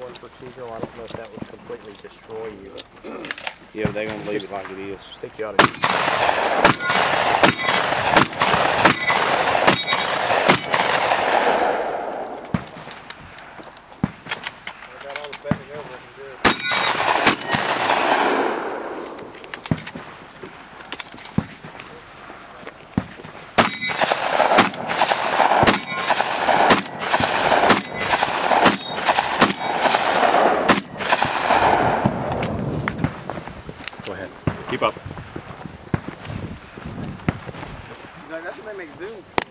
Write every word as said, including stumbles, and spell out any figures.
one procedural. I don't know if that would completely destroy you. Yeah, they're gonna leave it like it is. I think you ought to. Go ahead. Keep up. That's what they make zooms.